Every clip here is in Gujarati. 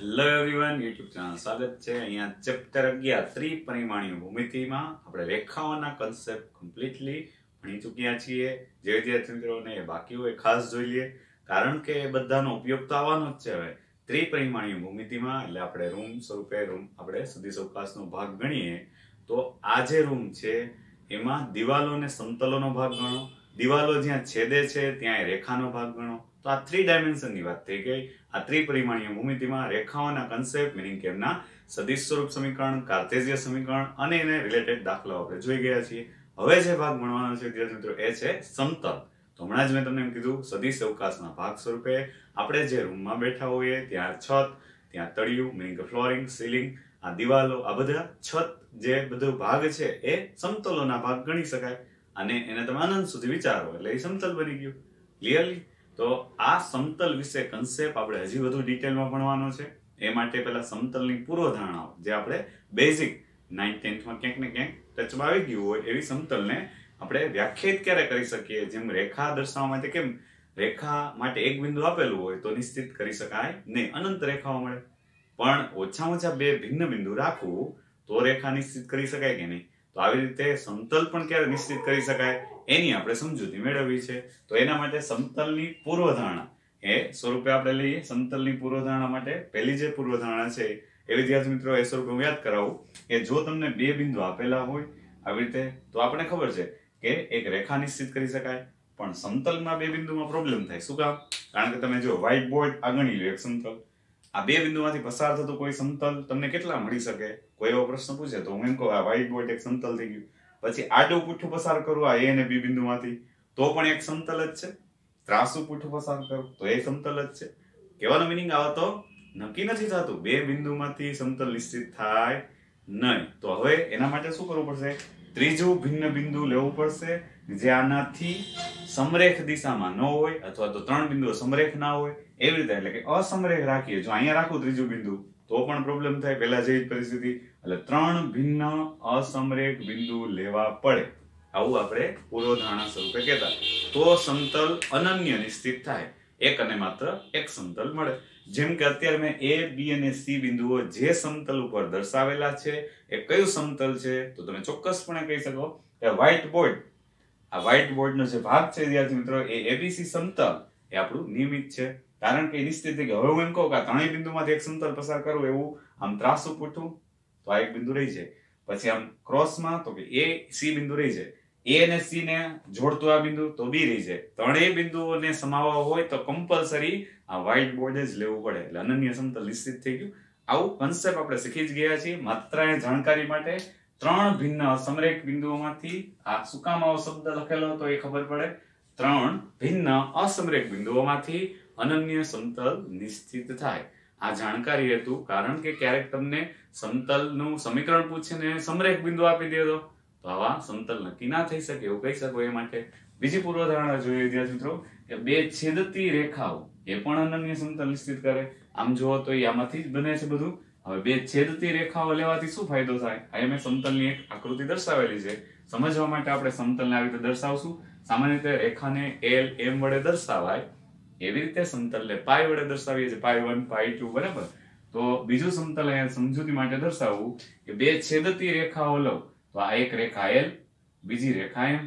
હેલો એવરીવન, યુટ્યુબ ચેનલ સ્વાગત છે. અહીંયા ચેપ્ટર 11 ત્રિપરિમાણીય ભૂમિતિમાં આપણે રેખાઓના કન્સેપ્ટ કમ્પ્લીટલી ભણી ચૂક્યા છીએ. જે વિદ્યાર્થી મિત્રોને એ બાકી હોય ખાસ જોઈ લઈએ, કારણ કે એ બધાનો ઉપયોગ તો આવવાનો જ છે. હવે ત્રિપરિમાણીય ભૂમિતિમાં એટલે આપણે રૂમ સ્વરૂપે આપણે સદિશ અવકાશનો ભાગ ગણીએ તો આ જે રૂમ છે એમાં દિવાલો અને સમતલોનો ભાગ ગણો, દિવાલો જ્યાં છેદે છે ત્યાં રેખાનો ભાગ ગણો. તો આ 3 ડાયમેન્શનની વાત થઈ ગઈ. આ ત્રિપરિમાણીય ભૂમિતિમાં રેખાઓના કન્સેપ્ટ મીનિંગ કે એમના સદિશ સ્વરૂપ સમીકરણ, કાર્ટેશિયન સમીકરણ અને એને રિલેટેડ દાખલાઓ આપણે જોઈ ગયા છીએ. હવે જે ભાગ ભણવાનો છે વિદ્યાર્થી મિત્રો એ છે સમતલ. તો હમણાં જ મેં તમને એમ કીધું સદિશ અવકાશના ભાગ સ્વરૂપે આપણે જે રૂમમાં બેઠા હોઈએ ત્યાં છત, ત્યાં તળિયું મીનિંગ કે ફ્લોરિંગ, સીલિંગ, આ દિવાલો, આ બધા છત જે બધો ભાગ છે એ સમતલોના ભાગ ગણી શકાય. અને એને તમે અનંત સુધી વિચારો એટલે એ સમતલ બની ગયું. ક્લિયરલી? તો આ સમતલ વિશે કન્સેપ્ટ આપણે હજી વધુ ડિટેલમાં ભણવાનો છે. એ માટે પહેલા સમતલની પૂર્વધારણાઓ જે આપણે બેઝિક 9th 10th માં ક્યાંક ને ક્યાંક ટચમાં આવી ગયું હોય એવી સમતલને આપણે વ્યાખ્યાયિત ક્યારે કરી શકીએ. જેમ રેખા દર્શાવવા માટે કેમ રેખા માટે એક બિંદુ આપેલું હોય તો નિશ્ચિત કરી શકાય નહીં, અનંત રેખાઓ મળે. પણ ઓછામાં ઓછા બે ભિન્ન બિંદુ રાખવું તો રેખા નિશ્ચિત કરી શકાય કે નહીં. તો આવી રીતે સમતલ પણ ક્યારે નિશ્ચિત કરી શકાય એની આપણે સમજૂતી મેળવવી છે. તો એના માટે સમતલની પૂર્વધારણા એ સ્વરૂપે આપણે લઈએ. સમતલની પૂર્વધારણા માટે પહેલી જે પૂર્વધારણા છે એ વિદ્યાર્થી મિત્રો એ સ્વરૂપે હું યાદ કરાવું કે જો તમને બે બિંદુ આપેલા હોય આવી રીતે તો આપણે ખબર છે કે એક રેખા નિશ્ચિત કરી શકાય. પણ સમતલમાં બે બિંદુમાં પ્રોબ્લેમ થાય. શું કામ? કારણ કે તમે જો વ્હાઇટ બોર્ડ આ ગણી લો એક સમતલ, આ બે બિંદુમાંથી પસાર થતું કોઈ સમતલ તમને કેટલા મળી શકે? કોઈ એવો પ્રશ્ન પૂછે તો હું એમ કહું આ વ્હાઇટ બોર્ડ એક સમતલ થઈ ગયું. પછી આડું પૂઠું પસાર કરું આ એ અને બી બિંદુમાંથી તો પણ એક સમતલ જ છે. ત્રાસુ પૂઠું પસાર કરું તો એ સમતલ જ છે. કહેવાનો મિનિંગ આવો તો નક્કી નથી થતું બે બિંદુમાંથી સમતલ નિશ્ચિત થાય નહીં. તો હવે એના માટે શું કરવું પડશે? ત્રીજું ભિન્ન બિંદુ લેવું પડશે જે આનાથી સમરેખ દિશામાં ન હોય અથવા તો ત્રણ બિંદુઓ સમરેખ ના હોય એવી રીતે, એટલે કે અસમરેખ રાખીએ. જો અહીંયા રાખું ત્રીજું બિંદુ તો પણ પ્રોબ્લેમ થાય, પહેલા જેવી પરિસ્થિતિ. એટલે ત્રણ ભિન્ન અસમરેખ બિંદુ લેવા પડે. આવું આપણે પૂર્વધારણા સ્વરૂપે કહેતા. તો સમતલ અનન્ય નિશ્ચિત થાય, એક અને માત્ર એક સમતલ મળે. જેમ કે અત્યારે મેં A, B અને C બિંદુઓ જે સમતલ ઉપર દર્શાવેલા છે એ કયું સમતલ છે? તો તમે ચોક્કસપણે કહી શકો કે વ્હાઇટ બોર્ડ, આ વ્હાઇટ બોર્ડનો જે ભાગ છે વિદ્યાર્થી મિત્રો એ ABC સમતલ એ આપણું નિયમિત છે. કારણ કે નિશ્ચિત થઈ ગયું. હવે હું એમ કહું કે આ ત્રણેય બિંદુમાંથી એક સમતલ પસાર કરવું એવું આમ ત્રાસુ પૂઠું તો આ એક બિંદુ રહી જાય. પછી આમ ક્રોસમાં તો કે A, C બિંદુ રહી જાય. A અને C ને જોડતું આ બિંદુ તો B રહી જાય. ત્રણેય બિંદુઓને સમાવવા હોય તો કમ્પલસરી આ વ્હાઇટ બોર્ડ જ લેવું પડે. એટલે અનન્ય સમતલ નિશ્ચિત થઈ ગયું. આવું કન્સેપ્ટ આપણે શીખી જ ગયા છીએ. માત્ર એ જાણકારી માટે ત્રણ ભિન્ન અસમરેખ બિંદુઓમાંથી આ શું કામ આવો શબ્દ લખેલો હતો એ ખબર પડે. ત્રણ ભિન્ન અસમરેખ બિંદુઓમાંથી અનન્ય સમતલ નિશ્ચિત થાય. આ જાણકારી હેતુ, કારણ કે ક્યારેક તમને સમતલનું સમીકરણ પૂછે ને સમરેખ બિંદુ આપી દે તો આવા સમતલ નક્કી ના થઈ શકે એવું કહી શકો. એ માટે બીજી પૂર્વધારણા જોઈએ વિદ્યાર્થી મિત્રો કે બે છેદતી રેખાઓ એ પણ અનન્ય સમતલ નિશ્ચિત કરે. આમ જુઓ તો એ આમાંથી જ બને છે બધું. હવે બે છેદતી રેખાઓ લેવાથી શું ફાયદો થાય? અહીં મેં સમતલની એક આકૃતિ દર્શાવેલી છે. સમજવા માટે આપણે સમતલને આવી રીતે દર્શાવશું. સામાન્ય રીતે રેખાને L, M વડે દર્શાવાય એવી રીતે સમતલને પાઈ વડે દર્શાવીએ છીએ. પાઈ 1, પાઈ 2 બરાબર. તો બીજું સમતલ અહીંયા સમજૂતી માટે દર્શાવવું કે બે છેદતી રેખાઓ લઉં તો આ એક રેખા L, બીજી રેખા M.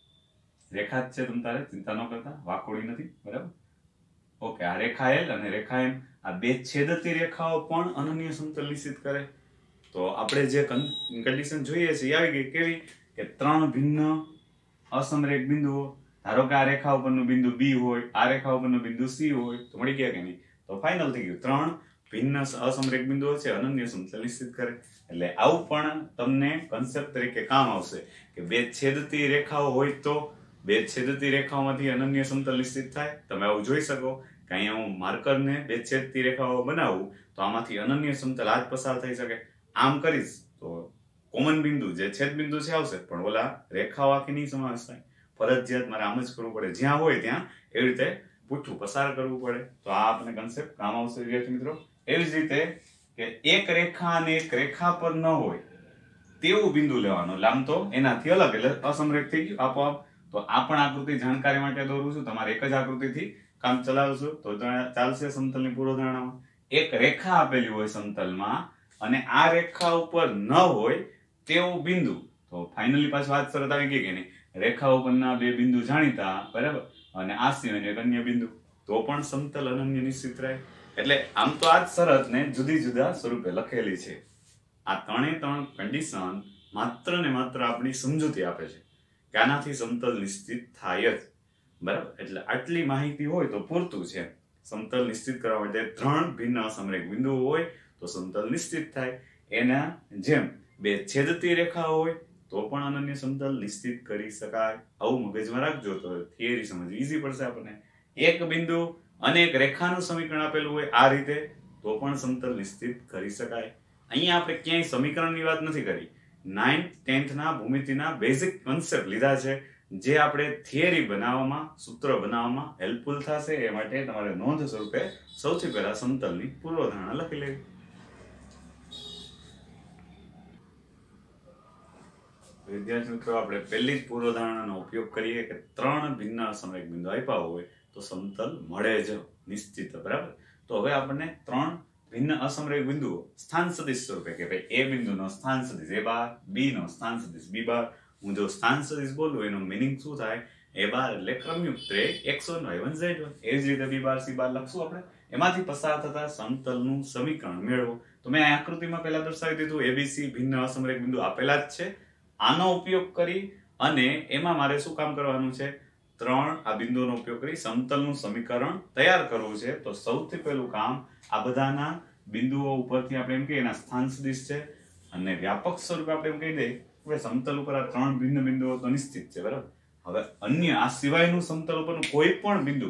રેખા જ છે, તમ તારે ચિંતા ન કરતા, વાકોડી નથી બરાબર. ઓકે, આ રેખા L અને રેખા M આ બે છેદતી રેખાઓ પણ અનન્ય સમતલ નિશ્ચિત કરે. તો આપણે જે કન્ડિશન જોઈએ છે એ આવી ગઈ. કેવી? કે ત્રણ ભિન્ન અસમરેખ બિંદુઓ. ધારો કે આ રેખા ઉપરનું બિંદુ B હોય, આ રેખા ઉપરનું બિંદુ C હોય તો મળી ગયા કે નહીં? તો ફાઇનલ થઈ ગયું. ત્રણ ભિન્ન અસમરેખ બિંદુઓ છે, અનન્ય સમતલ નિશ્ચિત કરે. એટલે આવું પણ તમને કન્સેપ્ટ તરીકે કામ આવશે કે બે છેદતી રેખાઓ હોય તો બે છેદતી રેખાઓમાંથી અનન્ય સમતલ નિશ્ચિત થાય. તમે આવું જોઈ શકો કે અહીંયા હું માર્કરને બે છેદતી રેખાઓ બનાવું તો આમાંથી અનન્ય સમતલ આ જ પસાર થઈ શકે. આમ કરીશ તો કોમન બિંદુ જે છેદ બિંદુ છે આવશે, પણ ઓલા રેખાઓ આખી નહીં સમાવેશ થાય. ફરજિયાત મારે આમ જ કરવું પડે. જ્યાં હોય ત્યાં એવી રીતે પૂઠું પસાર કરવું પડે. તો આ આપણે કન્સેપ્ટ કામ આવશે વિદ્યાર્થી મિત્રો. એવી જ રીતે કે એક રેખા અને એક રેખા પર ન હોય તેવું બિંદુ લેવાનો. એટલે આમ તો એનાથી અલગ એટલે અસમરેખ થઈ ગયું આપોઆપ. તો આ પણ આકૃતિ જાણકારી માટે દોરું છું. તમારે એક જ આકૃતિથી કામ ચલાવશું તો ચાલશે સમતલની પૂર્વધારણામાં. એક રેખા આપેલી હોય સમતલમાં અને આ રેખા ઉપર ન હોય તેવું બિંદુ, તો ફાઇનલી પાછું વાત શરત આવી ગઈ કે નહીં, રેખા ઉપરના બે બિંદુ જાણીતા, બરાબર, અને આ સિવાયનું એક અન્ય બિંદુ, તો પણ સમતલ અનન્ય નિશ્ચિત રહે. એટલે આમ તો આ જ શરતને જુદી જુદા સ્વરૂપે લખેલી છે. આ ત્રણે ત્રણ કન્ડિશન માત્ર ને માત્ર આપણી સમજૂતી આપે છે કે આનાથી સમતલ નિશ્ચિત થાય જ, બરાબર. એટલે આટલી માહિતી હોય તો પૂરતું છે. સમતલ નિશ્ચિત કરવા માટે ત્રણ ભિન્ન અસમરેખ બિંદુઓ હોય તો સમતલ નિશ્ચિત થાય. એના જેમ બે છેદતી રેખા હોય તો પણ અનન્ય સમતલ નિશ્ચિત કરી શકાય. આવું મગજમાં રાખજો તો થિયરી સમજવી ઈઝી પડશે આપણને. એક બિંદુ અને એક રેખાનું સમીકરણ આપેલું હોય આ રીતે તો પણ સમતલ નિશ્ચિત કરી શકાય. અહીંયા આપણે ક્યાંય સમીકરણની વાત નથી કરી, 9th 10th ના ભૂમિતિના બેઝિક કન્સેપ્ટ લીધા છે જે આપણે થિયરી બનાવવામાં, સૂત્ર બનાવવામાં હેલ્પફુલ થશે. એ માટે તમારે નોંધ સ્વરૂપે સૌથી પહેલા સમતલની પૂર્વધારણા લખી લેવી. વિદ્યાર્થી મિત્રો, આપણે પહેલી જ પૂર્વધારણાનો ઉપયોગ કરીએ કે ત્રણ ભિન્ન અસમરેખ બિંદુ આપ્યા હોય તો સમતલ મળે જ નિશ્ચિત, બરાબર. તો હવે આપણને ત્રણ ભિન્ન અસમરેખ બિંદુઓ સ્થાન સદિશ સ્વરૂપે કે ભાઈ એ બિંદુનો સ્થાન સદિશ a બાર, b નો સ્થાન સદિશ b બાર. હું જો સ્થાન સદિશ બોલું એનો મીનિંગ શું થાય, a બાર એટલે ક્રમયુક્ત રેખ x1 y1 z1. એ જ રીતે b બાર c બાર લખશું આપણે. એમાંથી પસાર થતા સમતલનું સમીકરણ મેળવો. તો મેં આ આકૃતિમાં પહેલા દર્શાવી દીધું, abc ભિન્ન અસમરેખ બિંદુ આપેલા જ છે. આનો ઉપયોગ કરી અને એમાં મારે શું કામ કરવાનું છે, ત્રણ આ બિંદુઓનો ઉપયોગ કરી સમતલનું સમીકરણ તૈયાર કરવું છે. તો સૌથી પહેલું કામ આ બધાના બિંદુઓ ઉપરથી આપણે એમ કહીએ એના સ્થાન સદિશ છે અને વ્યાપક સ્વરૂપે આપણે એમ કહી દઈએ કે સમતલ ઉપર આ ત્રણ ભિન્ન બિંદુઓ તો નિશ્ચિત છે, બરાબર. હવે અન્ય આ સિવાયનું સમતલ ઉપરનું કોઈ પણ બિંદુ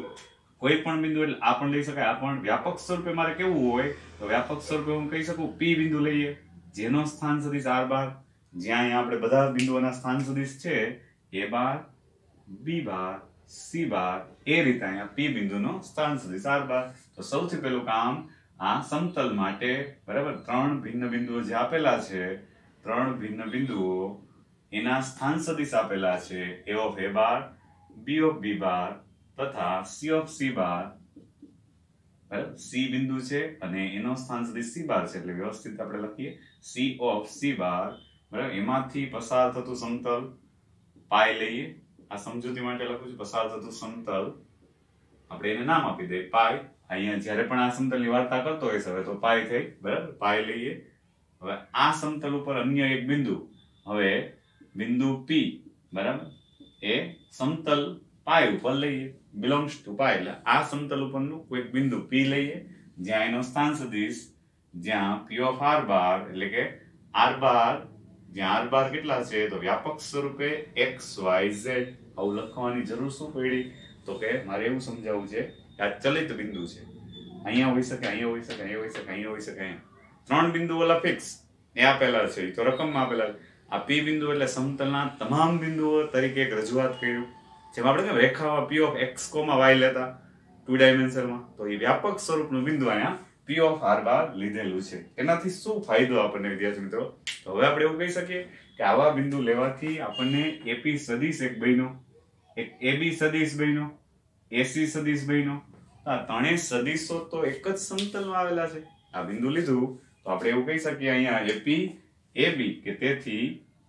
એટલે આ પણ લઈ શકાય. આ પણ વ્યાપક સ્વરૂપે મારે કેવું હોય તો વ્યાપક સ્વરૂપે હું કહી શકું p બિંદુ લઈએ જેનો સ્થાન સદિશ r બાર, જ્યાં અહીંયા આપણે બધા બિંદુઓના સ્થાન સદિશ છે a bar, b bar, c બાર. એ રીતે અહીંયા p બિંદુનો સ્થાન સદિશ r બાર. તો સૌથી પહેલું કામ આ સમતલ માટે, બરાબર, ત્રણ ભિન્ન બિંદુઓ જે આપેલા છે, ત્રણ ભિન્ન બિંદુઓ એના સ્થાન સદિશ આપેલા છે, a of a bar, b of b બાર તથા c of c બાર. બરાબર, c બિંદુ છે અને એનો સ્થાન સદિશ c બાર છે એટલે વ્યવસ્થિત આપણે લખીએ c of c બાર. બરાબર, એમાંથી પસાર થતું સમતલ પાઈ લઈએ. આ સમજૂતી માટે લખું છું, પસાર થતું સમતલ આપણે એને નામ આપી દઈએ પાઈ. અહીંયા જ્યારે પણ આ સમતલની વાર્તા કરતો હોય હવે તો પાઈ થઈ, બરાબર, પાઈ લઈએ. હવે આ સમતલ ઉપર અન્ય એક બિંદુ, હવે બિંદુ p, બરાબર, એ સમતલ પાઈ ઉપર લઈએ, બિલોંગ્સ ટુ પાઈ. એટલે આ સમતલ ઉપરનું કોઈ બિંદુ p લઈએ જ્યાં એનો સ્થાન સદિશ, જ્યાં p of r બાર એટલે કે r બાર, જ્યાં r બાર કેટલા છે તો વ્યાપક સ્વરૂપે x y z. આવું લખવાની જરૂર શું પડી તો કે મારે એવું સમજાવવું છે કે આ ચલિત બિંદુ છે. અહીંયા હોઈ શકે, અહીંયા હોઈ શકે, અહીંયા હોઈ શકે, અહીંયા હોઈ શકે. ત્રણ બિંદુ ઓલા ફિક્સ એ આપેલા છે, તો રકમમાં આપેલા છે. આ p બિંદુ એટલે સમતલના તમામ બિંદુઓ તરીકે એક રજૂઆત કર્યું. જેમ આપણે કેમ રેખામાં p of x, y લેતા 2 ડાયમેન્શનમાં, તો એ વ્યાપક સ્વરૂપનું બિંદુ અહીંયા p of r બાર લીધેલું છે. એનાથી શું ફાયદો આપણને વિદ્યાર્થી મિત્રો, તો હવે આપણે એવું કહી શકીએ કે આવા બિંદુ લેવાથી આપણને ap સદિશ એક બન્યો, એક ab સદિશ બન્યો, ac સદિશ બન્યો. આ ત્રણેય સદિશો તો એક જ સમતલમાં આવેલા છે. આ બિંદુ લીધું તો આપણે એવું કહી શકીએ અહીંયા ap ab કે તેથી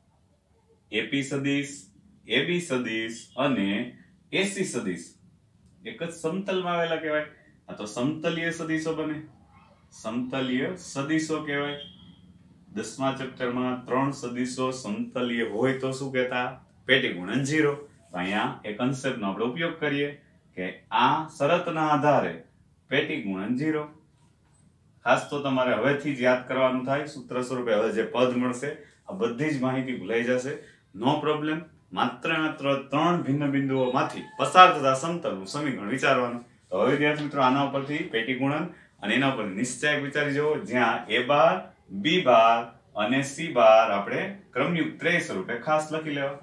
ap સદિશ, ab સદિશ અને ac સદિશ એક જ સમતલમાં આવેલા કહેવાય. આ તો સમતલીય સદિશો બને, સમતલીય સદિશો કહેવાય. 10મા ચેપ્ટરમાં ત્રણ સદિશો સમતલીય હોય તો શું કહેતા, પેટી ગુણન 0. તો અહીંયા એ કન્સેપ્ટનો આપણે ઉપયોગ કરીએ કે આ શરતના આધારે પેટી ગુણન 0. ખાસ તો તમારે હવેથી જ યાદ કરવાનું થાય સૂત્ર સ્વરૂપે. હવે જે પદ મળશે આ બધી જ માહિતી ભૂલાઈ જશે, નો પ્રોબ્લેમ. માત્ર ત્રણ ભિન્ન બિંદુઓમાંથી પસાર થતા સમતલનું સમીકરણ વિચારવાનું. તો હવે વિદ્યાર્થી મિત્રો આના ઉપરથી પેટી ગુણન અને એના ઉપર નિશ્ચય વિચારી જવો, જ્યાં a બાર, b બાર અને c બાર આપણે ક્રમયુક્ત ત્રય સ્વરૂપે ખાસ લખી લેવા.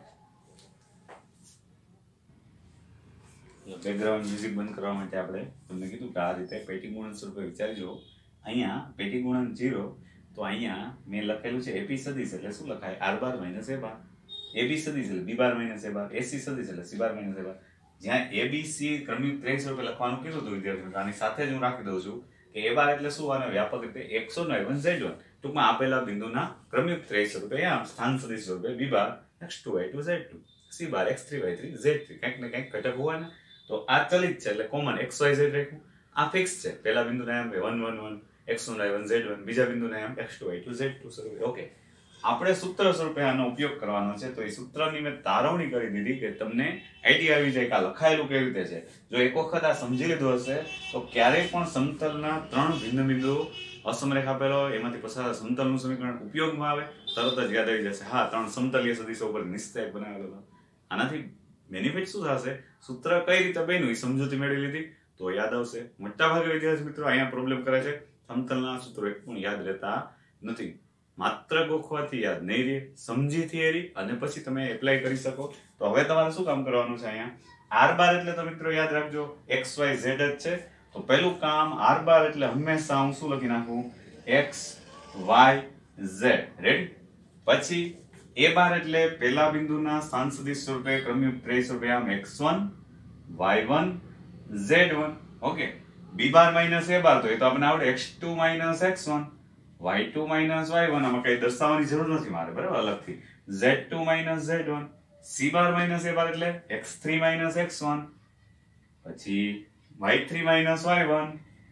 બેકગ્રાઉન્ડ મ્યુઝિક બંધ કરવા માટે આપણે તમને કીધું કે આ રીતે પેટી ગુણન સ્વરૂપે વિચારી જવો. અહીંયા પેટી ગુણન 0, તો અહીંયા મેં લખેલું છે ap સદિશ એટલે શું લખાય, r bar minus a bar, ab સદિશ એટલે b bar minus a bar, ac સદિશ એટલે c bar minus a bar. જ્યાં abc ક્રમયુક્ત ત્રય સ્વરૂપે લખવાનું કીધું હતું વિદ્યાર્થીઓ, આની સાથે જ હું રાખી દઉં છું કે a બાર એટલે શું? આનો વ્યાપક રીતે x1 y1 z1 ટૂંકમાં આપેલા બિંદુના ક્રમયુક્ત રેખા સ્વરૂપે આમ સ્થાન સદિશ સ્વરૂપે b બાર x2 y2 z2 c બાર x3 y3 z3 કંઈક ને કંઈક ઘટક હોવાના. તો આ ચલિત છે એટલે કોમન x y z રેખું. આ ફિક્સ છે. પહેલા બિંદુના આમ 1 1 1 x1 y1 z1, બીજા બિંદુના આમ x2 y2 z2 સ્વરૂપે. ઓકે, આપણે સૂત્ર સ્વરૂપે આનો ઉપયોગ કરવાનો છે. તો એ સૂત્રની મેં તારવણી કરી દીધી કે તમને આઈડિયા આવી જાય કે આ લખાયેલું કેવી રીતે છે. જો એક વખત આ સમજી લીધું હશે તો ક્યારેય પણ સમતલના 3 ભિન્ન બિંદુઓ અસમરેખ આપેલો હોય એમાંથી પસાર સમતલનું સમીકરણ ઉપયોગમાં આવે તરત જ યાદ આવી જશે. હા, 3 સમતલીય સદિશો ઉપર નિશ્ચય બનાવેલો. આનાથી બેનિફિટ શું થશે? સૂત્ર કઈ રીતે બન્યું એ સમજૂતી મેળવી લીધી તો યાદ આવશે. મોટાભાગે વિદ્યાર્થી મિત્રો અહીંયા પ્રોબ્લેમ કરે છે, સમતલના સૂત્રો એક પણ યાદ રહેતા નથી. માત્ર ગોખવાથી યાદ નહીં રહે, સમજી થિયરી અને પછી તમે એપ્લાય કરી શકો. તો હવે તમારે શું કામ કરવાનું છે? અહીંયા r બાર એટલે તો મિત્રો યાદ રાખજો x y z જ છે. તો પહેલું કામ r બાર એટલે હંમેશા હું શું લખી નાખું? x y z. રેડી? પછી a બાર એટલે પહેલા બિંદુના સ્થાન સદિશ સ્વરૂપે ક્રમયુક્ત રેખા સ્વરૂપે આમ x1 y1 z1. Okay, b bar minus a bar તો એ તો આપણને આવડે x2 minus x1 y2 minus y1. આમાં કઈ દર્શાવવાની જરૂર નથી મારે, બરાબર? અલગથી z2 minus z1. c bar minus a bar એટલે x3 માઈનસ x1 પછી y3 માઈનસ y1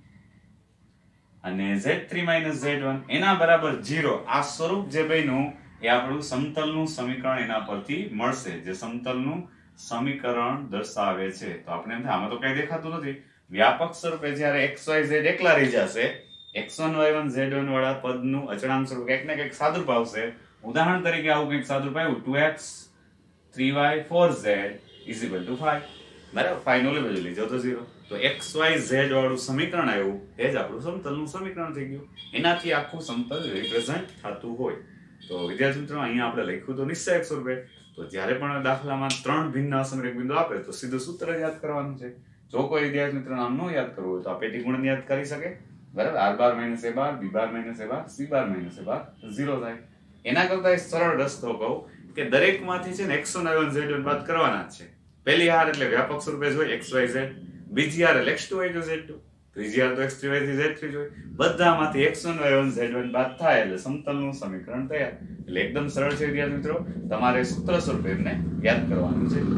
અને z3 માઈનસ z1 એના બરાબર 0. આ સ્વરૂપ જે બન્યું એ આપણું સમતલનું સમીકરણ એના પરથી મળશે, જે સમતલનું સમીકરણ દર્શાવે છે. તો આપણે એમ થાય આમાં તો કઈ દેખાતું નથી. વ્યાપક સ્વરૂપે જ્યારે x y z એકલા રહી જશે, x1 y1 z1 વાળા પદનું અચળાંક સ્વરૂપ કંઈક ને કંઈક સાદુરૂપ આવશે. ઉદાહરણ તરીકે આવું કંઈક સાદુરૂપ આવ્યું 2x 3y 4z is equal to 5. બરાબર? 5 નો લેવલ લીધો તો 0. તો x y z વાળું સમીકરણ આવ્યું એ જ આપણું સમતલનું સમીકરણ થઈ ગયું. એનાથી આખું સમતલ રિપ્રેઝન્ટ થતું હોય. તો વિદ્યાર્થી મિત્રો અહીંયા આપણે લખ્યું તો નિશ્ચયક સ્વરૂપે. તો જ્યારે પણ દાખલામાં 3 ભિન્ન અસમરેખ બિંદુ આપે તો સીધું સૂત્ર યાદ કરવાનું છે. જો કોઈ વિદ્યાર્થી મિત્રો નામ ન યાદ કરવું હોય તો આ પેટી ગુણન યાદ કરી શકે. બરાબર? r bar minus a bar, b bar minus a bar, c bar minus a bar 0 થાય. એના કરતા એક સરળ રસ્તો કહું કે દરેકમાંથી છે ને x1 y1 z1 બાદ કરવાના જ છે. પહેલી હાર એટલે વ્યાપક સ્વરૂપે જોઈએ x y z, બીજી હાર એટલે x2 y2 z2, ત્રીજી હાર તો x3 y3 z3 જોઈએ. બધામાંથી x1 y1 z1 બાદ થાય એટલે સમતલનું સમીકરણ તૈયાર. એટલે એકદમ સરળ છે વિદ્યાર્થી મિત્રો. તમારે સૂત્ર સ્વરૂપે એમને યાદ કરવાનું છે.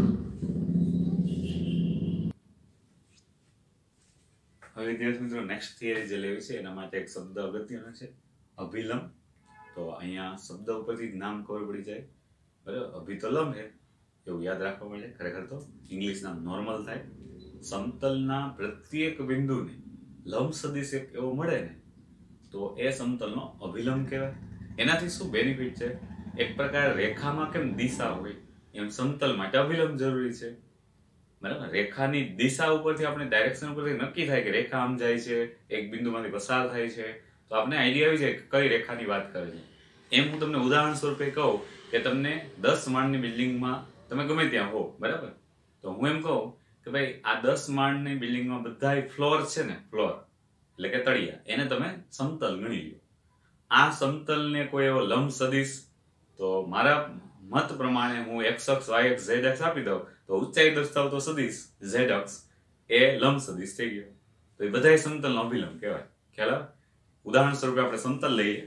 હવે વિદ્યાર્થી મિત્રો નેક્સ્ટ થિયરી જે લેવી છે એના માટે એક શબ્દ અગત્યનો છે, અભિલંબ. તો અહીંયા શબ્દ ઉપરથી નામ ખબર પડી જાય. બરાબર? અભિ તો લંબ હે એવું યાદ રાખવા મળે. ખરેખર તો ઇંગ્લિશ નામ નોર્મલ થાય. સમતલના પ્રત્યેક બિંદુને લંબ સદિશ એક એવો મળે ને તો એ સમતલનો અભિલંબ કહેવાય. એનાથી શું બેનિફિટ છે? એક પ્રકાર રેખામાં કેમ દિશા હોય એમ સમતલ માટે અભિલંબ જરૂરી છે. બરાબર? રેખાની દિશા ઉપરથી આપણે ડાયરેક્શન ઉપરથી નક્કી થાય કે રેખા આમ જાય છે, એક બિંદુમાંથી પસાર થાય છે, તો આપણે આઈડિયા આવી જાય કઈ રેખાની વાત કરે છે. એમ હું તમને ઉદાહરણ સ્વરૂપે કહું કે તમને 10 માળની બિલ્ડિંગમાં તમે ગમે ત્યાં હો, બરાબર? તો હું એમ કહું કે ભાઈ આ 10 માળની બિલ્ડિંગમાં બધાય ફ્લોર છે ને, ફ્લોર એટલે કે તળિયા, એને તમે સમતલ ગણી લો. આ સમતલને કોઈ એવો લંબ સદિશ, તો મારા મત પ્રમાણે હું x અક્ષ y અક્ષ z અક્ષ આપી દઉં તો ઊંચાઈ દર્શાવતો સદિશ z અક્ષ એ લંબ સદિશ થઈ ગયો. તો એ બધાય સમતલનો અભિલંબ કહેવાય. ખ્યાલ આવે? ઉદાહરણ સ્વરૂપે આપણે સમતલ લઈએ.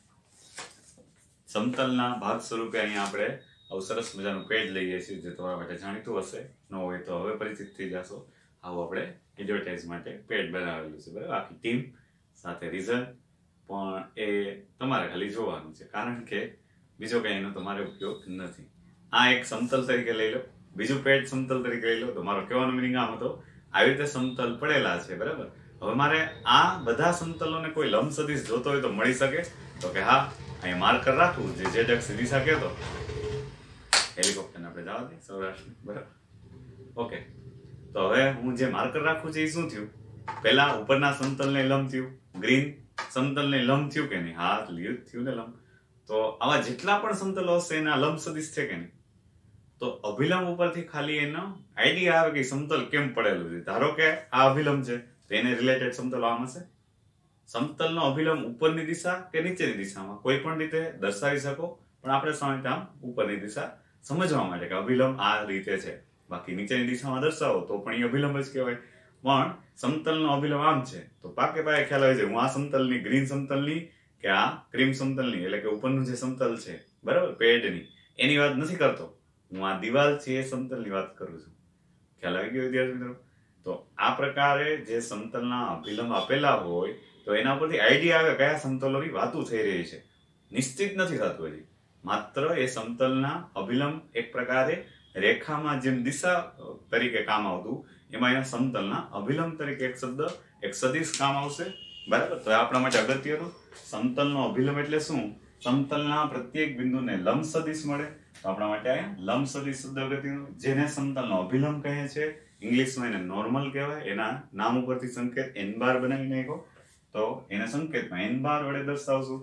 સમતલના ભાગ સ્વરૂપે અહીંયા આપણે આવું સરસ મજાનું પેજ લઈએ છીએ જે તમારા માટે જાણીતું હશે. ન હોય તો હવે પરિચિત થઈ જશો. આવું આપણે એડવર્ટાઇઝ માટે પેજ બનાવેલું છે. બરાબર? આખી ટીમ સાથે રિઝલ્ટ પણ એ તમારે ખાલી જોવાનું છે, કારણ કે બીજો કઈ એનો તમારે ઉપયોગ નથી. આ એક સમતલ તરીકે લઈ લો, બીજું પેજ સમતલ તરીકે લઈ લો. તો મારો કહેવાનો મિનિંગ આમ હતો, આવી રીતે સમતલ પડેલા છે. બરાબર? હવે મારે આ બધા સમતલોને કોઈ લંબ સદિશ જોતો હોય તો મળી શકે. તો કે હા, અહીંયા માર્કર રાખવું જે z અક્ષ દિશા કહેતો. હેલિકોપ્ટર આપણે જવા દઈએ સૌરાષ્ટ્ર. બરાબર? ઓકે, તો હવે હું જે માર્કર રાખું છું એ શું થયું? પહેલા ઉપરના સમતલને લંબ થયું, ગ્રીન સમતલને લંબ થયું કે નહીં? હા, થયું ને લંબ. તો આવા જેટલા પણ સમતલો હશે એના લંબ સદિશ છે કે નહીં? તો અભિલંબ ઉપરથી ખાલી એનો આઈડિયા આવે કે સમતલ કેમ પડેલું છે. ધારો કે આ અભિલંબ છે તો એને રિલેટેડ સમતલ આમ હશે. સમતલનો અભિલંબ ઉપરની દિશા કે નીચેની દિશામાં કોઈ પણ રીતે દર્શાવી શકો, પણ આપણે સામાન્ય આમ ઉપરની દિશા સમજવા માટે કે અભિલંબ આ રીતે છે. બાકી નીચેની દિશામાં દર્શાવો તો પણ એ અભિલંબ જ કહેવાય. પણ સમતલનો અભિલંબ આમ છે તો પાકે ખ્યાલ આવે છે હું આ સમતલની ગ્રીન સમતલની કે આ ક્રીમ સમતલની એટલે કે ઉપરનું જે સમતલ છે બરાબર પેડની એની વાત નથી કરતો, હું આ દિવાલ છે એ સમતલની વાત કરું છું. ખ્યાલ આવી ગયો વિદ્યાર્થી મિત્રો? તો આ પ્રકારે જે સમતલના અભિલંબ આપેલા હોય તો એના પરથી આઈડિયા આવે કયા સમતલોની વાતો થઈ રહી છે. નિશ્ચિત નથી થતું હજી, માત્ર એ સમતલના અભિલંબ એક પ્રકારે રેખામાં જેમ દિશા તરીકે કામ આવતું એમાં એના સમતલના અભિલંબ તરીકે એક શબ્દ એક સદિશ કામ આવશે. બરાબર, તો આપણા માટે અગત્યનું સમતલનો અભિલંબ એટલે શું? સમતલના પ્રત્યેક બિંદુને લંબ સદિશ મળે તો આપણા માટે અહીંયા લંબ સદિશ શબ્દ અગત્યનો, જેને સમતલનો અભિલંબ કહે છે. ઇંગ્લિશમાં એને નોર્મલ કહેવાય. એના નામ ઉપરથી સંકેત n બાર બનાવી નાખો તો એને સંકેતમાં n બાર વડે દર્શાવશું.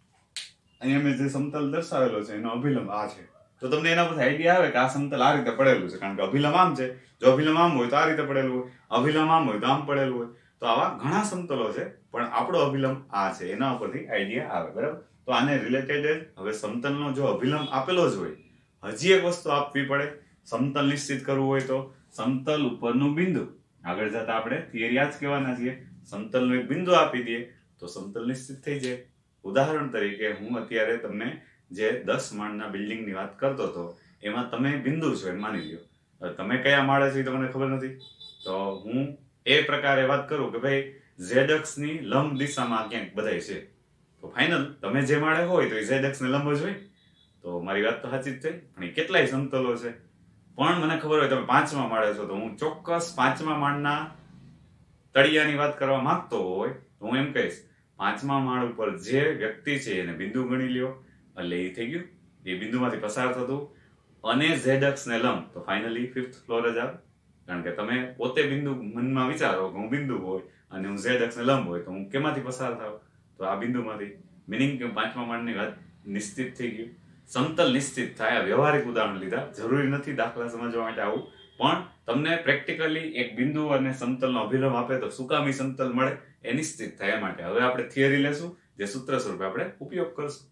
અહીંયા મેં જે સમતલ દર્શાવેલો છે એનો અભિલંબ આ છે તો તમને એના પરથી આઈડિયા આવે કે આ સમતલ આ રીતે પડેલું છે, કારણ કે અભિલંબ આમ છે. જો અભિલંબ આમ હોય તો આ રીતે પડેલું હોય, અભિલંબ આમ હોય તો આમ પડેલું હોય. તો આવા ઘણા સમતલો છે પણ આપણો અભિલંબ આ છે, એના ઉપરથી આઈડિયા આવે. બરાબર, તો આને રિલેટેડ હવે સમતલનો જો અભિલંબ આપેલો જ હોય હજી એક વસ્તુ આપવી પડે. સમતલ નિશ્ચિત કરવું હોય તો સમતલ ઉપરનું બિંદુ, આગળ જતા આપણે થિયરી આ જ કહેવાના છીએ. સમતલનું એક બિંદુ આપી દઈએ તો સમતલ નિશ્ચિત થઈ જાય. ઉદાહરણ તરીકે હું અત્યારે તમને જે 10 માળના બિલ્ડિંગની વાત કરતો હતો એમાં તમે બિંદુ છો એમ માની લ્યો. તમે કયા માળે છો એ તમને ખબર નથી તો હું એ પ્રકારે વાત કરું કે ભાઈ ઝેડ અક્ષની લંબ દિશામાં ક્યાંક બધાય છે તો ફાઇનલ તમે જે માળે હોય તો એ ઝેડ અક્ષને લંબ જ હોય. તો મારી વાત તો સાચી જ થઈ, પણ એ કેટલાય સમતલો છે. પણ મને ખબર હોય તમે 5મા માળે છો તો હું ચોક્કસ 5મા માળના તળિયાની વાત કરવા માંગતો હોય તો હું એમ કહીશ 5મા માળ ઉપર જે વ્યક્તિ છે એને બિંદુ ગણી લ્યો, એટલે એ થઈ ગયું એ બિંદુમાંથી પસાર થતું અને ઝેડ અક્ષને લંબ તો ફાઇનલી 5th ફ્લોર જ આવે. કારણ કે તમે પોતે બિંદુ મનમાં વિચારો કે હું બિંદુ હોય અને હું ઝેડ અક્ષને લંબ હોય તો હું કેમાંથી પસાર થાવ? તો આ બિંદુમાંથી. મિનિંગ કે 5મા માળની વાત નિશ્ચિત થઈ ગયું. સમતલ નિશ્ચિત થાય. વ્યવહારિક ઉદાહરણ લીધા, જરૂરી નથી દાખલા સમજવા માટે આવું, પણ તમને પ્રેક્ટિકલી એક બિંદુ અને સમતલનો અભિલંબ આપે તો સુકામી સમતલ મળે એ નિશ્ચિત થાય માટે હવે આપણે થિયરી લેશું જે સૂત્ર સ્વરૂપે આપણે ઉપયોગ કરશું.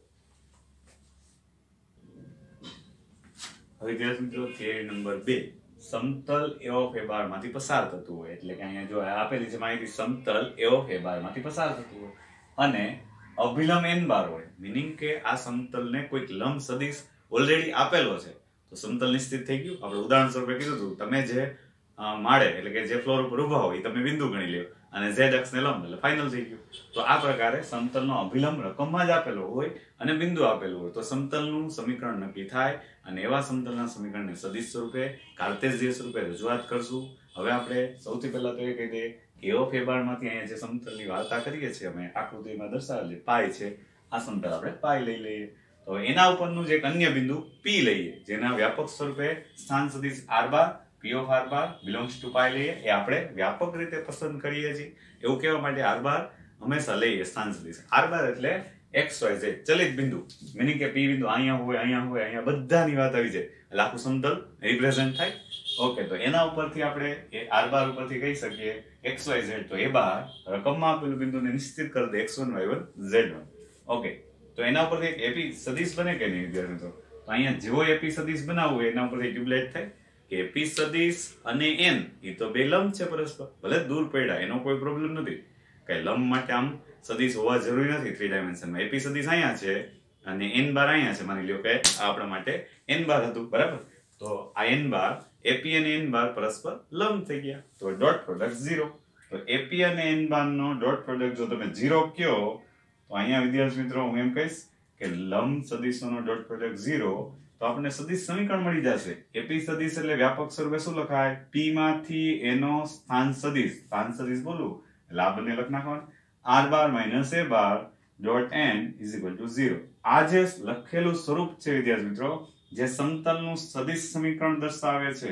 હવે વિદ્યાર્થી મિત્રો થિયરી નંબર 2, સમતલ a of a બાર માંથી પસાર થતું હોય એટલે કે અહીંયા જો આપેલી છે માહિતી સમતલ a of a બાર માંથી પસાર થતું હોય અને અભિલંબ n બાર હોય, મીનિંગ કે આ સમતલને કોઈક લંબ સદિશ ઓલરેડી આપેલો છે તો સમતલ નિશ્ચિત થઈ ગયું. આપણે ઉદાહરણ સ્વરૂપે કીધું હતું તમે જે માળે એટલે કે જે ફ્લોર ઉપર ઉભા હોય તમે બિંદુ ગણી લ્યો અને z અક્ષને લંબ એટલે ફાઇનલ થઈ ગયું. તો આ પ્રકારે સમતલનો અભિલંબ રકમમાં જ આપેલો હોય અને બિંદુ આપેલું હોય તો સમતલનું સમીકરણ નક્કી થાય અને એવા સમતલના સમીકરણને સદિશ સ્વરૂપે કાર્ટેશિયન સ્વરૂપે રજૂઆત કરશું. હવે આપણે સૌથી પહેલા તો એ કહી દઈએ કે a of a બારમાંથી અહીંયા જે સમતલની વાર્તા કરીએ છીએ અમે આકૃતિમાં દર્શાવેલી પાઈ છે, આ સમતલ આપણે પાઈ લઈ લઈએ તો એના ઉપરનું જે એક અન્ય બિંદુ p લઈએ જેના વ્યાપક સ્વરૂપે સ્થાન સદિશ r bar p of r bar belongs to પાઈ લઈએ. એ આપણે વ્યાપક રીતે પસંદ કરીએ છીએ એવું કહેવા માટે r બાર હંમેશા લઈએ સ્થાન સદિશ. r બાર એટલે XYZ ચલિત બિંદુ, મીનિંગ કે p બિંદુ અહીંયા હોય અહીંયા બધાની વાત આવી જાય એટલે આખું સમતલ રિપ્રેઝન્ટ થાય. ઓકે, તો એના ઉપરથી આપણે એ r બાર ઉપરથી કહી શકીએ XYZ તો એ બાર રકમમાં આપેલું બિંદુને નિશ્ચિત કરી દે x1 y1 z1. ઓકે, તો એના ઉપરથી એક એપી સદિશ બને કે નહીં વિદ્યાર્થી મિત્રો? તો અહીંયા જેવો એપી સદિશ બનાવવું હોય એના ઉપરથી ટ્યુબલાઇટ થાય કે એપી સદિશ અને n એ તો બે લંબ છે પરસ્પર, ભલે દૂર પડ્યા એનો કોઈ પ્રોબ્લેમ નથી. કઈ લંબ માટે આમ સદિશ હોવા જરૂરી નથી 3 ડાયમેન્શનમાં. એપી સદિશ અહીંયા છે અને n બાર અહીંયા છે, માની લ્યો કે આ આપણા માટે n બાર હતું બરાબર. તો આ n બાર એપી અને n બાર પરસ્પર લંબ થઈ ગયા તો ડોટ પ્રોડક્ટ 0. તો એપી અને n બાર નો ડોટ પ્રોડક્ટ જો તમે 0 કયો તો અહીંયા વિદ્યાર્થી મિત્રો હું એમ કહીશ કે લંબ સદિશોનો ડોટ પ્રોડક્ટ 0 તો આપણને સદિશ સમીકરણ મળી જશે. એપી સદિશ એટલે વ્યાપક સ્વરૂપે શું લખાય? p માંથી a નો સ્થાન સદિશ બોલું એટલે આ બંને લખ નાખવાનું r bar minus a bar dot n is equal to 0. આ જે લખેલું સ્વરૂપ છે વિદ્યાર્થી મિત્રો જે સમતલનું સદિશ સમીકરણ દર્શાવે છે,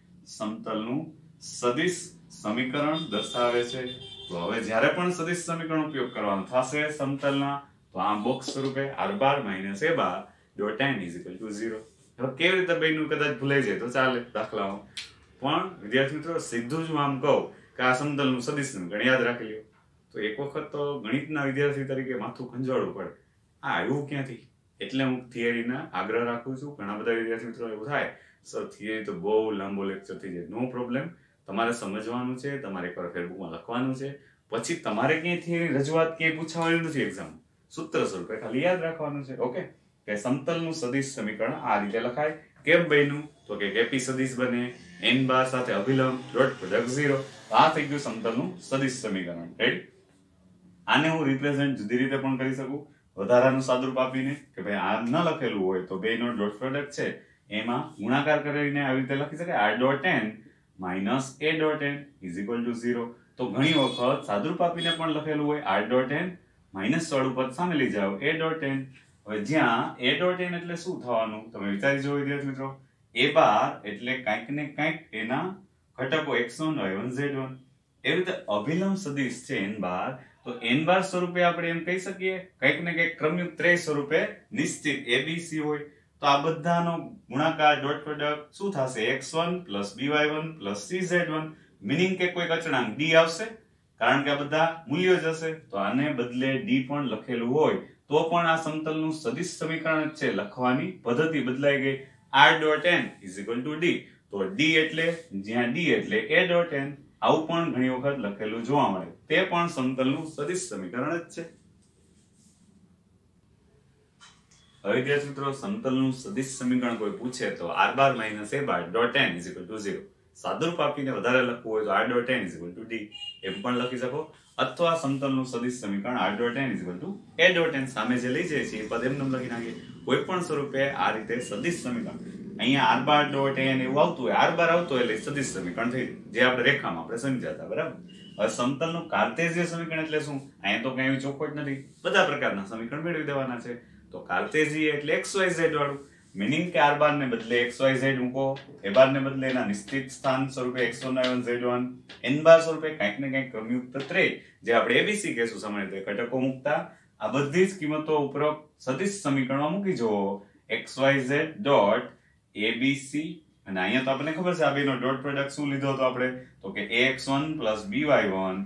સમતલનું સદિશ સમીકરણ દર્શાવે છે. તો હવે જ્યારે પણ સદિશ સમીકરણ ઉપયોગ કરવાનો થશે સમતલના તો આ બોક્સ સ્વરૂપે r bar minus a bar dot n is equal to 0. હવે કેવી રીતે બેનું કદાચ ભૂલાઈ જાય તો ચાલે દાખલામાં, પણ વિદ્યાર્થી મિત્રો સીધું જ હું આમ કહું કે આ સમતલનું સદિશ સમીકરણ યાદ રાખી લ્યો તો એક વખત તો ગણિતના વિદ્યાર્થી તરીકે માથું ખંજવાળવું પડે આ આવ્યું ક્યાંથી. એટલે હું થિયરીના આગ્રહ રાખું છું. ઘણા બધા વિદ્યાર્થી મિત્રો એવું થાય સર થિયરી તો બહુ લાંબો લેક્ચર થઈ જાય. નો પ્રોબ્લેમ, તમારે સમજવાનું છે, તમારે એકવાર ફેસબુકમાં લખવાનું છે, પછી તમારે ક્યાંયથી રજૂઆત ક્યાંય પૂછાવાની નથી એક્ઝામ, સૂત્ર સ્વરૂપે ખાલી યાદ રાખવાનું છે. ઓકે, કે સમતલનું સદિશ સમીકરણ આ રીતે લખાય. કેમ બન્યું? તો કે કેપી સદિશ બને n બાર સાથે અભિલંબ ડોટ પ્રોડક્ટ 0. આ થઈ ગયું સમતલનું સદિશ સમીકરણ. રાઈટ? આને હું રિપ્રેઝન્ટ જુદી રીતે પણ કરી શકું, વધારાનું સાદુરૂપ આપીને, કે ભાઈ આ ન લખેલું હોય તો બેનો ડોટ પ્રોડક્ટ છે એમાં ગુણાકાર કરીને આવી રીતે લખી શકાય r dot n minus a dot n is equal to 0. તો ઘણી વખત સાદુરૂપ આપીને પણ લખેલું હોય r ડોટ n માઇનસ વાળું પદ સામે લઈ જાઓ a ડોટ n. હવે જ્યાં a ડોટ n એટલે શું થવાનું તમે વિચારી જુઓ વિદ્યાર્થી મિત્રો. a બાર એટલે કાંઈક ને કાંઈક એના ઘટકો x1 y1 z1. એવી રીતે અભિલંબ સદિશ છે n બાર, તો n બાર સ્વરૂપે આપણે એમ કહી શકીએ કંઈક ને કંઈક ક્રમયુક્ત ત્રય સ્વરૂપે નિશ્ચિત abc હોય. તો આ બધાનો ગુણાકાર ડોટ પ્રોડક્ટ શું થશે? x1 by1 cz1, મીનિંગ કે કોઈક અચળાંક d આવશે, કારણ કે આ બધા મૂલ્યો જ હશે. તો આને બદલે d પણ લખેલું હોય તો પણ આ સમતલનું સદિશ સમીકરણ જ છે, લખવાની પદ્ધતિ બદલાઈ ગઈ. r dot n is equal to d. તો d એટલે જ્યાં d એટલે a ડોટ n, આવું પણ ઘણી વખત લખેલું જોવા મળે. તે પણ સમતલનું સદિશ સમીકરણ જ છે. હવે વિદ્યાર્થી મિત્રો, સમતલનું સદિશ સમીકરણ કોઈ પૂછે તો r bar minus a bar dot n is equal to 0. સાદુરૂપ આપીને વધારે લખવું હોય તો r dot n is equal to d એમ પણ લખી શકો, અથવા સમતલનું સદિશ સમીકરણ r dot n is equal to a dot n સામે જે લઈ જાય છે એ પદ એમને લખી નાખીએ. કોઈ પણ સ્વરૂપે આ રીતે સદિશ સમીકરણ, અહીંયા r બાર ડોટ n એવું આવતું હોય, r બાર આવતો એટલે સદિશ સમીકરણ થઈ જે આપણે રેખામાં આપણે સમજ્યા હતા. બરાબર? હવે સમતલનું કાર્તેઝીય સમીકરણ એટલે શું? અહીંયા તો કઈ ચોખ્ખો જ નથી, બધા પ્રકારના સમીકરણ મેળવી દેવાના છે. તો કાર્તેઝીય એટલે xyz વાળું, મીનિંગ કે r બાર ને બદલે xyz મૂકો, a બાર ને બદલે એના નિશ્ચિત સ્થાન સ્વરૂપે x1 y1 z1, n બાર સ્વરૂપે કંઈક ને કંઈક ક્રમયુક્ત ત્રય જે આપણે abc કહેશું સામાન્ય રીતે ઘટકો મૂકતા આ બધી જ કિંમતો ઉપરોક્ત સદિશ સમીકરણમાં મૂકી જુઓ. xyz ડોટ abc, અને અહીંયા તો આપણને ખબર છે આ બેનો ડોટ પ્રોડક્ટ શું લીધો હતો આપણે? તો કે ax1 by1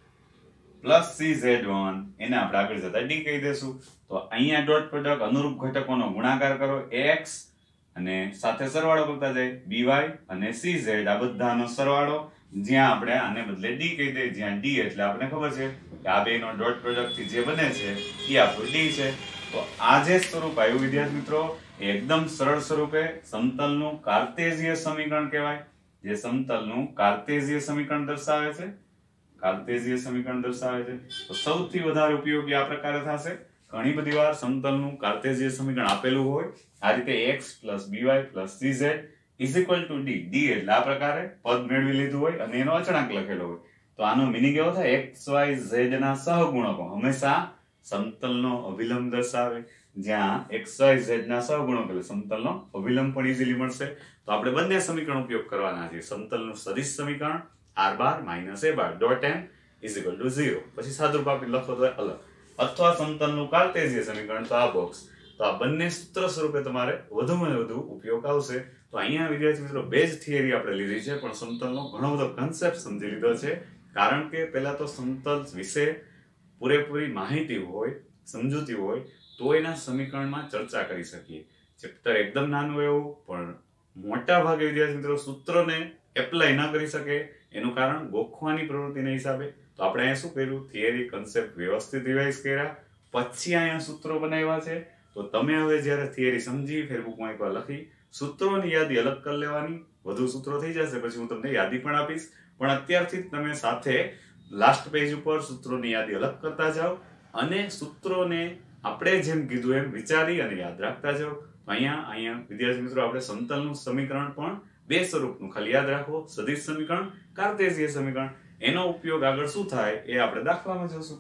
cz1, એને આપણે આગળ જતા d કહી દેશું. તો અહીંયા ડોટ પ્રોડક્ટ અનુરૂપ ઘટકોનો ગુણાકાર કરો x અને સાથે સરવાળો કરતા જાય by અને cz, આ બધાનો સરવાળો, જ્યાં આપણે આને બદલે d કહી દઈએ, જ્યાં d એટલે આપણે ખબર છે કે આ બેનો ડોટ પ્રોડક્ટ થી જે બને છે એ આપણું d છે. તો આ જે સ્વરૂપ આવ્યું વિદ્યાર્થી મિત્રો, એ એકદમ સરળ સ્વરૂપે સમતલનું કાર્તેઝીય સમીકરણ કહેવાય, જે સમતલનું કાર્તેઝીય સમીકરણ દર્શાવે છે. કાર્તેઝીય સમીકરણ દર્શાવે છે. તો સૌથી વધારે ઉપયોગી આ પ્રકારે થશે. ઘણી બધી વાર સમતલનું કાર્તેઝીય સમીકરણ આપેલું હોય આ રીતે x by cz is equal to d, d એટલે આ પ્રકારે પદ મેળવી લીધું હોય અને એનો અચળાંક લખેલો હોય. તો આનો મીનિંગ એવો થાય x y z ના સહગુણકો હંમેશા સમતલનો અભિલંબ દર્શાવે, જ્યાં x y z ના સહગુણકો એટલે સમતલનો અભિલંબ પણ ઈઝીલી મળશે. તો આપણે બંને સમીકરણ ઉપયોગ કરવાના છે. સમતલનું સદિશ સમીકરણ r bar minus a bar dot n is equal to 0, પછી સાદુરૂપ આપી લખો તો અલગ, અથવા સમતલનું કાર્તેઝીય સમીકરણ તો આ બોક્સ. તો આ બંને સૂત્ર સ્વરૂપે તમારે વધુમાં વધુ ઉપયોગ આવશે. તો અહીંયા વિદ્યાર્થી મિત્રો બે જ થિયરી આપણે લીધી છે, પણ સમતલનો ઘણો બધો કન્સેપ્ટ સમજી લીધો છે. કારણ કે પહેલા તો સમતલ વિશે પૂરેપૂરી માહિતી હોય, સમજૂતી હોય તો એના સમીકરણમાં ચર્ચા કરી શકીએ. ચેપ્ટર એકદમ નાનું એવું, પણ મોટા ભાગે વિદ્યાર્થી મિત્રો સૂત્રને એપ્લાય ન કરી શકે, એનું કારણ ગોખવાની પ્રવૃત્તિના હિસાબે. તો આપણે અહીંયા શું કર્યું? થિયરી કન્સેપ્ટ વ્યવસ્થિત રિવાઇઝ કર્યા, પછી અહીંયા સૂત્રો બનાવ્યા છે. તો તમે હવે જ્યારે થિયરી સમજી ફેસબુકમાં એકવાર લખી સૂત્રોની યાદી અલગ કરી લેવાની, વધુ સૂત્રો થઈ જશે પછી હું તમને યાદી પણ આપીશ, પણ અત્યારથી તમે સાથે લાસ્ટ પેજ ઉપર સૂત્રોની યાદી અલગ કરતા જાઓ અને સૂત્રોને આપણે જેમ કીધું એમ વિચારી અને યાદ રાખતા જાઓ. અહીંયા વિદ્યાર્થી મિત્રો આપણે સમતલનું સમીકરણ પણ બે સ્વરૂપનું ખાલી યાદ રાખો, સદિશ સમીકરણ, કાર્તેઝીય સમીકરણ. એનો ઉપયોગ આગળ શું થાય એ આપણે દાખલામાં જોશું.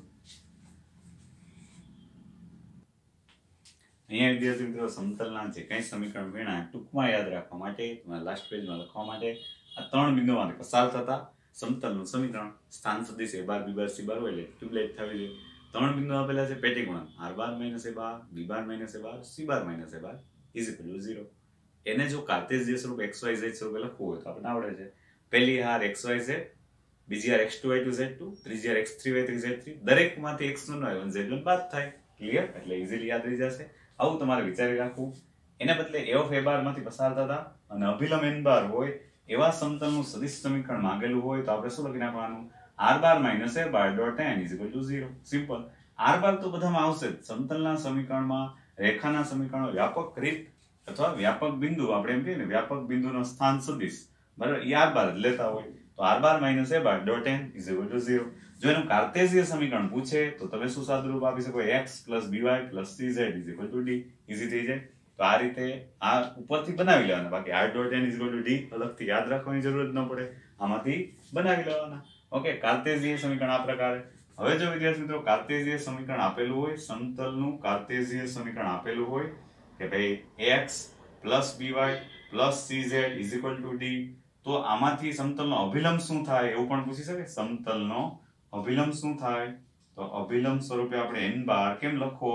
અહીંયા વિદ્યાર્થી મિત્રો સમતલના જે કંઈ સમીકરણ ભણ્યા ટૂંકમાં યાદ રાખવા માટે, તમારા લાસ્ટ પેજમાં લખવા માટે આ ત્રણ બિંદુઓમાંથી પસાર થતા સમતલનું સમીકરણ, સ્થાન સદિશ a bar b bar c બાર હોય એટલે ટ્યુબલાઇટ થવી જોઈએ. ત્રણ બિંદુ આપેલા છે પેટી ગુણક r bar minus a bar, b bar minus a bar, c bar minus a bar is equal to 0. એને જો કાર્તેઝીય સ્વરૂપ xyz સ્વરૂપે લખવું હોય તો આપણે આવડે છે. પહેલી હાર xyz, બીજી હાર x2 y2 z2, ત્રીજી હાર x3 y3 z3, દરેકમાંથી x1 y1 z1 બાદ થાય. ક્લિયર? એટલે ઈઝીલી યાદ રહી જશે. આવું તમારે વિચારી રાખવું. એને બદલે a ઓફ a બાર માંથી પસાર થતા અને અભિલંબ n બાર હોય એવા સમતલનું સદિશ સમીકરણ માંગેલું હોય તો આપણે શું લખી નાખવાનું? r bar minus a bar dot n is equal to 0. Simple. r bar તો બધામાં આવશે જ. સમતલના સમીકરણમાં, રેખાના સમીકરણમાં વ્યાપક રીત અથવા વ્યાપક બિંદુ, આપણે એમ કહીએ ને વ્યાપક બિંદુનો સ્થાન સદિશ, બરાબર, એ r બાર જ લેતા હોય તો r bar minus a bar dot n is equal to 0. જો એનું કાર્ટેશિયન સમીકરણ પૂછે તો તમે શું સાદુરૂપ આપી શકો? x plus by plus cz is equal to d. Easy થઈ જાય. તો આ રીતે આ ઉપરથી બનાવી લેવાના. બાકી r dot n is equal to d અલગથી યાદ રાખવાની જરૂર જ ન પડે. આમાંથી બનાવી લેવાના. ઓકે, કાર્ટેશિયન સમીકરણ આ પ્રકારે. હવે જો વિદ્યાર્થી મિત્રો કાર્ટેશિયન સમીકરણ આપેલું હોય, સમતલનું કાર્ટેશિયન સમીકરણ આપેલું હોય કે ભાઈ x plus by plus cz is equal to d, તો આમાંથી સમતલનો અભિલંબ શું થાય એવું પણ પૂછી શકે. સમતલનો અભિલંબ શું થાય? તો અભિલંબ સ્વરૂપે આપણે n બાર કેમ લખવો?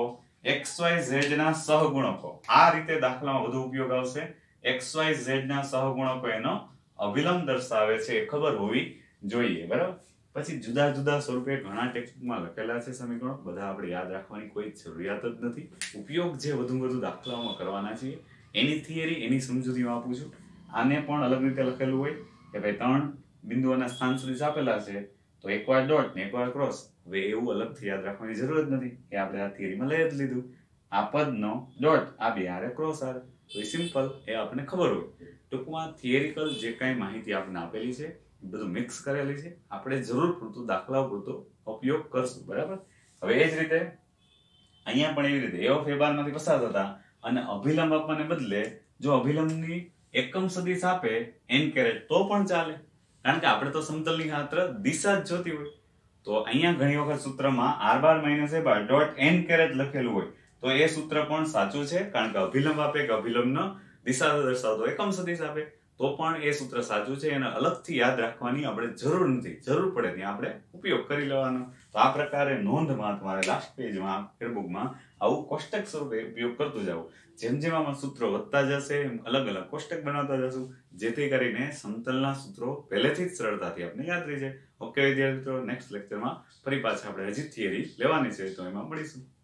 xyz ના સહગુણકો. આ રીતે દાખલામાં વધુ ઉપયોગ આવશે. xyz ના સહગુણકો એનો અભિલંબ દર્શાવે છે એ ખબર હોવી જોઈએ, બરાબર. પછી જુદા જુદા સ્વરૂપે ઘણા ટેક્સ્ટબુકમાં લખેલા છે સમીકરણો, બધા આપણે યાદ રાખવાની કોઈ જરૂરિયાત જ નથી. ઉપયોગ જે વધુ દાખલાઓમાં કરવાના છે એની થિયરી, એની સમજૂતીમાં આપું છું. આને પણ અલગ રીતે લખેલું હોય કે ભાઈ 3 બિંદુઓના સ્થાન સદિશ આપેલા છે તો એકવાર ડોટ ને એકવાર ક્રોસ. હવે એવું અલગથી યાદ રાખવાની જરૂર જ નથી, એ આપણે આ થિયરીમાં લઈ જ લીધું. આ પદનો ડોટ, આ બે હારે ક્રોસ હારે, તો એ સિમ્પલ, એ આપણને ખબર હોય. ટૂંકમાં થિયરિકલ જે કાંઈ માહિતી આપણને આપેલી છે બધું મિક્સ કરેલી છે. આપણે જરૂર પૂરતું દાખલાઓ પૂરતો ઉપયોગ કરશું, બરાબર. હવે એ જ રીતે અહીંયા પણ એવી રીતે a ઓફ a બાર માંથી પસાર થતા અને અભિલંબ આપવાને બદલે જો અભિલંબની એકમ સદિશ આપે n કેરેટ તો પણ ચાલે, કારણ કે આપણે તો સમતલની માત્ર દિશા જ જોતી હોય. તો અહીંયા ઘણી વખત સૂત્રમાં r bar minus a bar dot n caret લખેલું હોય તો એ સૂત્ર પણ સાચું છે, કારણ કે અભિલંબ આપે કે અભિલંબનો દિશા દર્શાવતો એકમ સદિશ આપે તો પણ એ સૂત્ર સાચું છે. એને અલગથી યાદ રાખવાની આપણે જરૂર નથી. જરૂર પડે ત્યાં આપણે ઉપયોગ કરી લેવાનો. તો આ પ્રકારે નોંધમાં તમારે લાસ્ટ પેજમાં ટેક્સ્ટબુકમાં આવું કોષ્ટક સ્વરૂપે ઉપયોગ કરતું જવું. જેમ જેમ આમાં સૂત્રો વધતા જશે એમ અલગ અલગ કોષ્ટક બનાવતા જશું, જેથી કરીને સમતલના સૂત્રો પહેલેથી જ સરળતાથી આપણે યાદ રહી જાય. ઓકે વિદ્યાર્થી મિત્રો, નેક્સ્ટ લેક્ચરમાં ફરી પાછા આપણે હજી થિયરી લેવાની છે તો એમાં મળીશું.